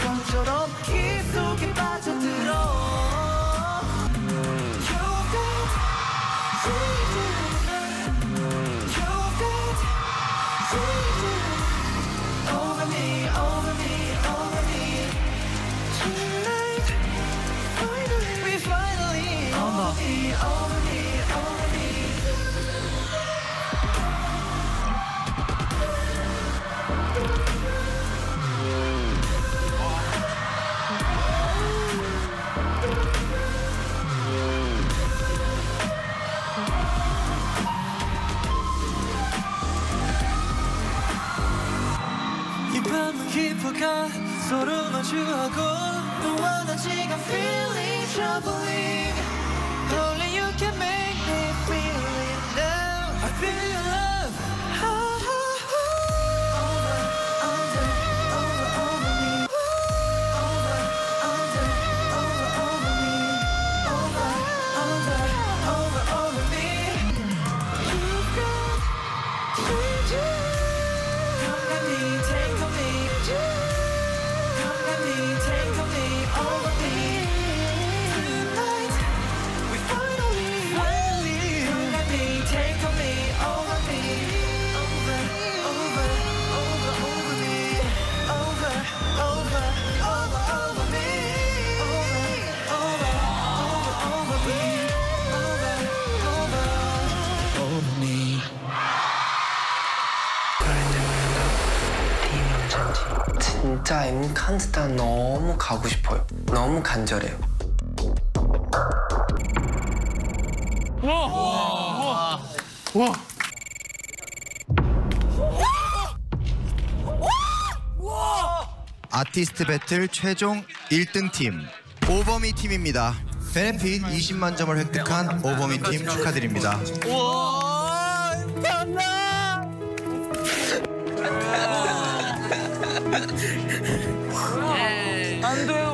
것처럼 깊숙이 빠져들어. 이 밤은 깊어가 서로 마주하고 너와 나 지금 feeling troubling. Only you can make me feel it now. I feel your love. Over, under, over me. Over, under, over me. Over, under, over me. You've got changes. Come let me, take on me. Come let me, take on me, over me. Tonight, we finally. Come let me, take on me, over me. Over me. Over me. Over me. Over me. 진짜 엠칸스탄 너무 가고 싶어요. 너무 간절해요. 아티스트 배틀 최종 1등 팀 오버미 팀입니다. 베네핏 20만 점을 획득한 오버미 팀 축하드립니다. 안 돼요.